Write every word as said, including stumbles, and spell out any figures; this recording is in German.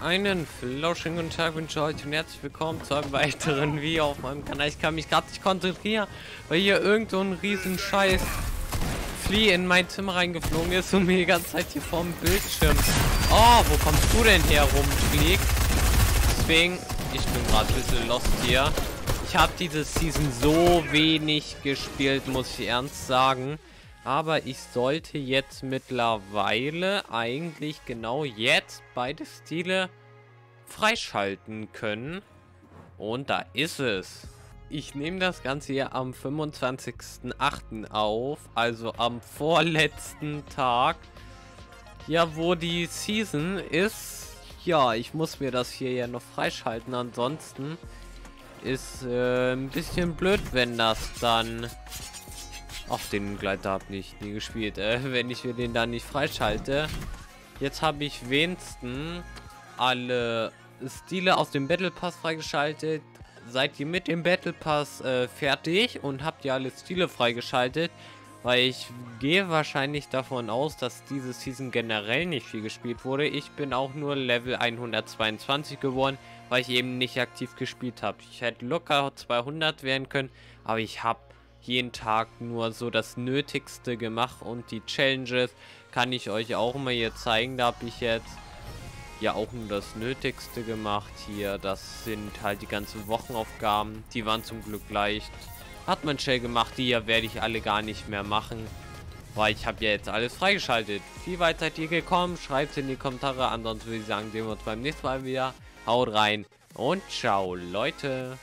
Einen flauschenden guten Tag wünsche ich euch und herzlich willkommen zu einem weiteren Video auf meinem Kanal. Ich kann mich gerade nicht konzentrieren, weil hier irgend so ein riesen Scheiß Flea in mein Zimmer reingeflogen ist und mir die ganze Zeit hier vorm Bildschirm. Oh, wo kommst du denn her rumfliegt? Deswegen, ich bin gerade ein bisschen lost hier. Ich habe diese Season so wenig gespielt, muss ich ernst sagen. Aber ich sollte jetzt mittlerweile eigentlich genau jetzt beide Stile freischalten können. Und da ist es. Ich nehme das Ganze hier am fünfundzwanzigsten achten auf, also am vorletzten Tag. Ja, wo die Season ist. Ja, ich muss mir das hier ja noch freischalten, ansonsten ist äh, ein bisschen blöd, wenn das dann... Ach, den Gleiter habe ich nie gespielt, äh, wenn ich mir den dann nicht freischalte. Jetzt habe ich wenigstens alle Stile aus dem Battle Pass freigeschaltet. Seid ihr mit dem Battle Pass äh, fertig und habt ihr alle Stile freigeschaltet? Weil ich gehe wahrscheinlich davon aus, dass diese Season generell nicht viel gespielt wurde. Ich bin auch nur Level hundertzweiundzwanzig geworden, weil ich eben nicht aktiv gespielt habe. Ich hätte locker zweihundert werden können, aber ich habe jeden Tag nur so das Nötigste gemacht und die Challenges kann ich euch auch mal hier zeigen. Da habe ich jetzt ja auch nur das Nötigste gemacht hier. Das sind halt die ganzen Wochenaufgaben. Die waren zum Glück leicht. Hat man schnell gemacht. Die hier werde ich alle gar nicht mehr machen, weil ich habe ja jetzt alles freigeschaltet. Wie weit seid ihr gekommen? Schreibt es in die Kommentare. Ansonsten würde ich sagen, sehen wir uns beim nächsten Mal wieder. Haut rein und ciao, Leute.